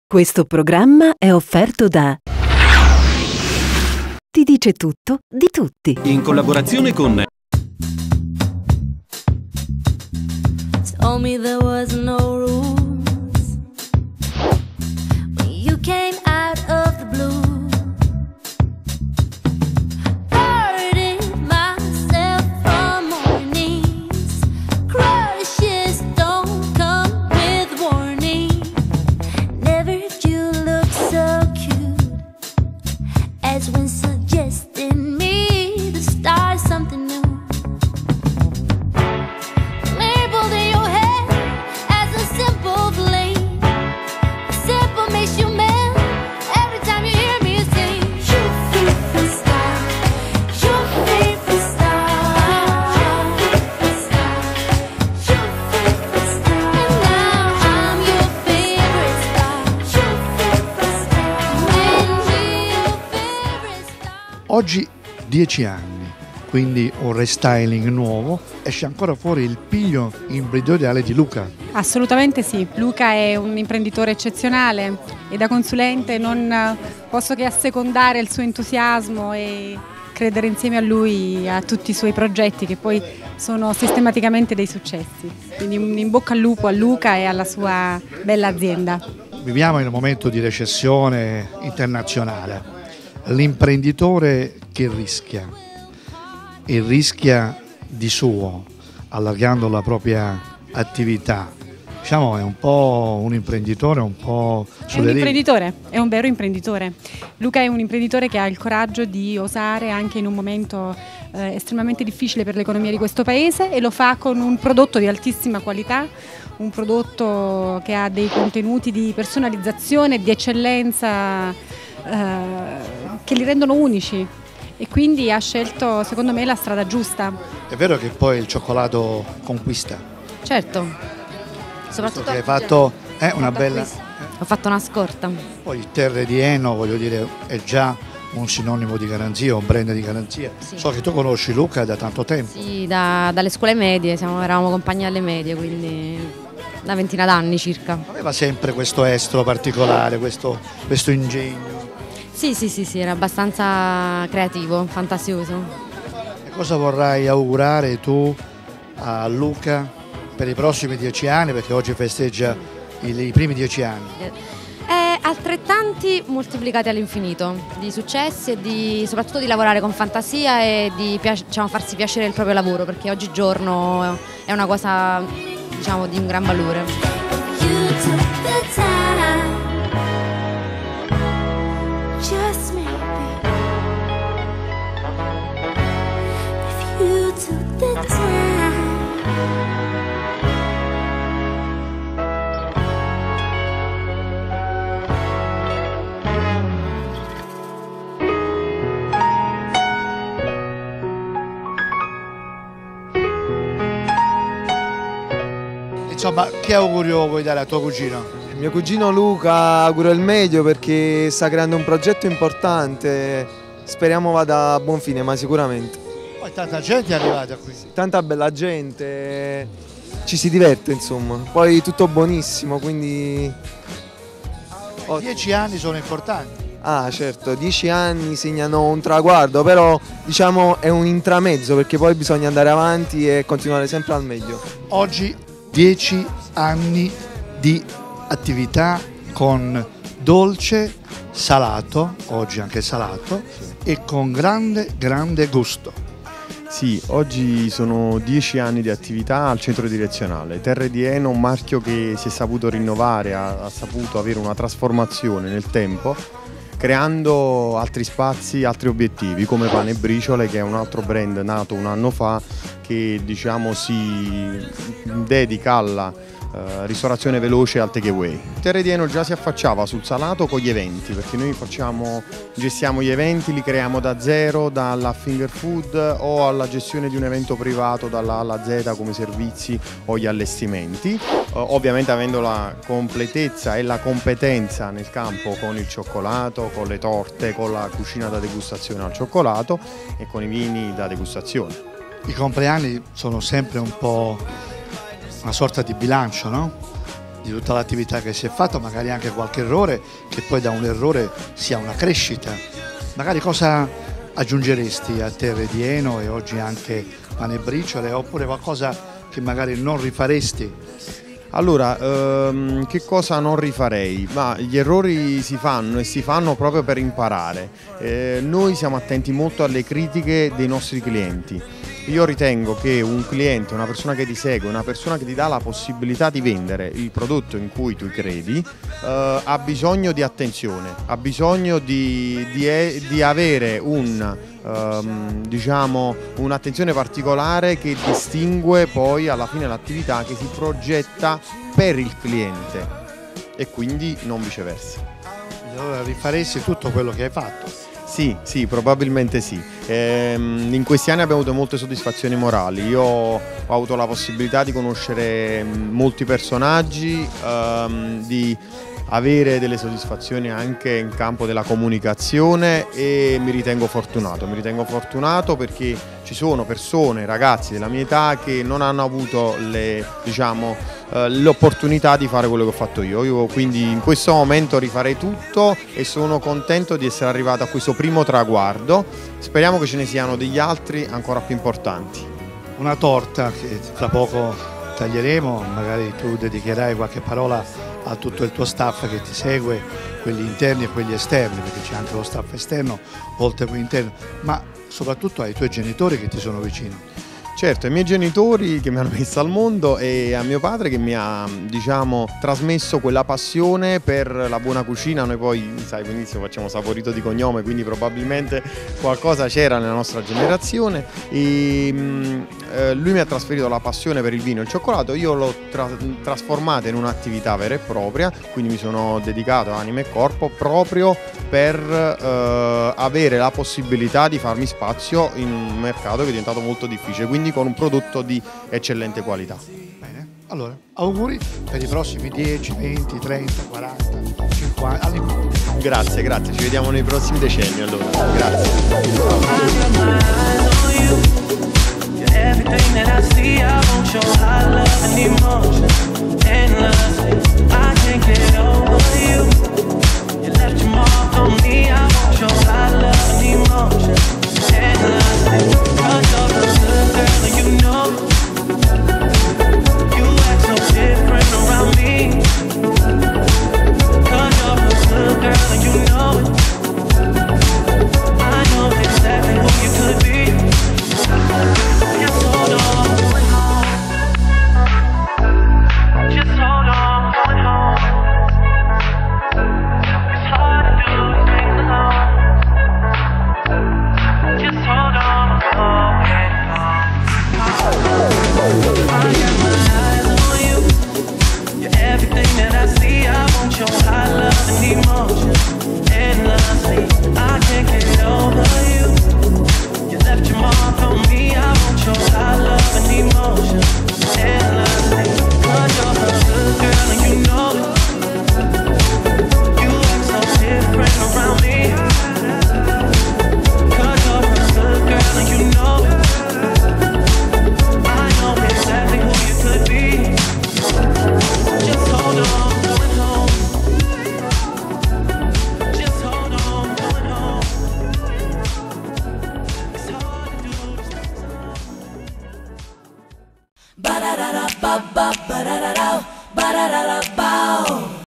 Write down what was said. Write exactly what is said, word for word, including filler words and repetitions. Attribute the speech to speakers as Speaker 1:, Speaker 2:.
Speaker 1: Questo programma è offerto da Ti dice tutto di tutti.
Speaker 2: In collaborazione con
Speaker 3: Told me there was no rules when you came out of the blue. Hurting myself from mornings. Crushes don't come with warning. Never did you look so cute as when suggesting me to start something new.
Speaker 4: Oggi dieci anni, quindi un restyling nuovo, esce ancora fuori il piglio imprenditoriale di Luca.
Speaker 5: Assolutamente sì, Luca è un imprenditore eccezionale e da consulente non posso che assecondare il suo entusiasmo e credere insieme a lui a tutti i suoi progetti che poi sono sistematicamente dei successi. Quindi un in bocca al lupo a Luca e alla sua bella azienda.
Speaker 4: Viviamo in un momento di recessione internazionale. L'imprenditore che rischia e rischia di suo, allargando la propria attività, diciamo è un po' un imprenditore un po' sulle
Speaker 5: È un imprenditore, è un vero imprenditore. Luca è un imprenditore che ha il coraggio di osare anche in un momento eh, estremamente difficile per l'economia di questo paese e lo fa con un prodotto di altissima qualità, un prodotto che ha dei contenuti di personalizzazione e di eccellenza che li rendono unici e quindi ha scelto secondo me la strada giusta.
Speaker 4: È vero che poi il cioccolato conquista?
Speaker 6: Certo, soprattutto
Speaker 4: che hai fatto è una bella...
Speaker 6: Ho fatto una scorta.
Speaker 4: Poi il Terre di Eno, voglio dire, è già un sinonimo di garanzia, un brand di garanzia. Sì. So che tu conosci Luca da tanto tempo.
Speaker 6: Sì, da, dalle scuole medie, siamo, eravamo compagni alle medie, quindi una ventina d'anni circa.
Speaker 4: Aveva sempre questo estro particolare, questo, questo ingegno.
Speaker 6: Sì, sì, sì, sì, era abbastanza creativo, fantasioso.
Speaker 4: E cosa vorrai augurare tu a Luca per i prossimi dieci anni, perché oggi festeggia i, i primi dieci anni?
Speaker 6: Eh, altrettanti moltiplicati all'infinito, di successi e di, soprattutto di lavorare con fantasia e di diciamo, farsi piacere il proprio lavoro, perché oggigiorno è una cosa diciamo, di un gran valore.
Speaker 3: Just maybe, if you took the time.
Speaker 4: Insomma, che augurio vuoi dare a tuo cugino?
Speaker 7: Mio cugino Luca auguro il meglio perché sta creando un progetto importante, speriamo vada a buon fine, ma sicuramente.
Speaker 4: Poi tanta gente è arrivata qui.
Speaker 7: Tanta bella gente, ci si diverte insomma, poi tutto buonissimo, quindi...
Speaker 4: Dieci anni sono importanti.
Speaker 7: Ah certo, dieci anni segnano un traguardo, però diciamo è un intramezzo perché poi bisogna andare avanti e continuare sempre al meglio.
Speaker 4: Oggi dieci anni di attività con dolce, salato, oggi anche salato, e con grande, grande gusto.
Speaker 8: Sì, oggi sono dieci anni di attività al centro direzionale. Terre di Eno, un marchio che si è saputo rinnovare, ha, ha saputo avere una trasformazione nel tempo, creando altri spazi, altri obiettivi, come Pane e Briciole, che è un altro brand nato un anno fa, che diciamo si dedica alla Uh, ristorazione veloce al takeaway. Terre di Eno già si affacciava sul salato con gli eventi, perché noi facciamo, gestiamo gli eventi, li creiamo da zero, dalla finger food o alla gestione di un evento privato dalla A alla Z come servizi o gli allestimenti, uh, ovviamente avendo la completezza e la competenza nel campo con il cioccolato, con le torte, con la cucina da degustazione al cioccolato e con i vini da degustazione.
Speaker 4: I compleanni sono sempre un po' una sorta di bilancio, no? di tutta l'attività che si è fatta, magari anche qualche errore, che poi da un errore sia una crescita. Magari cosa aggiungeresti a Terre di Eno e oggi anche Pane e Briciole, oppure qualcosa che magari non rifaresti?
Speaker 8: Allora, ehm, che cosa non rifarei? Ma gli errori si fanno e si fanno proprio per imparare. Eh, noi siamo attenti molto alle critiche dei nostri clienti. Io ritengo che un cliente, una persona che ti segue, una persona che ti dà la possibilità di vendere il prodotto in cui tu credi, eh, ha bisogno di attenzione, ha bisogno di, di, di avere un, ehm, diciamo, un'attenzione particolare che distingue poi alla fine l'attività che si progetta per il cliente e quindi non viceversa.
Speaker 4: Allora rifaresti tutto quello che hai fatto?
Speaker 8: Sì, sì, probabilmente sì. Ehm, in questi anni abbiamo avuto molte soddisfazioni morali. Io ho avuto la possibilità di conoscere molti personaggi, ehm, di avere delle soddisfazioni anche in campo della comunicazione e mi ritengo fortunato. Mi ritengo fortunato perché ci sono persone, ragazzi della mia età che non hanno avuto le, diciamo, eh, l'opportunità di fare quello che ho fatto io. Io quindi in questo momento rifarei tutto e sono contento di essere arrivato a questo primo traguardo. Speriamo che ce ne siano degli altri ancora più importanti.
Speaker 4: Una torta che tra poco taglieremo, magari tu dedicherai qualche parola a tutto il tuo staff che ti segue, quelli interni e quelli esterni, perché c'è anche lo staff esterno oltre a quello interno, ma soprattutto ai tuoi genitori che ti sono vicini.
Speaker 8: Certo, ai miei genitori che mi hanno messo al mondo e a mio padre che mi ha, diciamo, trasmesso quella passione per la buona cucina. Noi poi, sai, all'inizio facciamo Saporito di cognome, quindi probabilmente qualcosa c'era nella nostra generazione e mh, eh, lui mi ha trasferito la passione per il vino e il cioccolato, io l'ho tra trasformata in un'attività vera e propria, quindi mi sono dedicato anima e corpo proprio per eh, avere la possibilità di farmi spazio in un mercato che è diventato molto difficile, quindi con un prodotto di eccellente qualità.
Speaker 4: Bene, allora auguri per i prossimi dieci, venti, trenta, quaranta, cinquanta anni.
Speaker 8: Grazie, grazie, ci vediamo nei prossimi decenni allora. Grazie. Everything that I see, I won't show. I love and emotion, endless. I can't get over.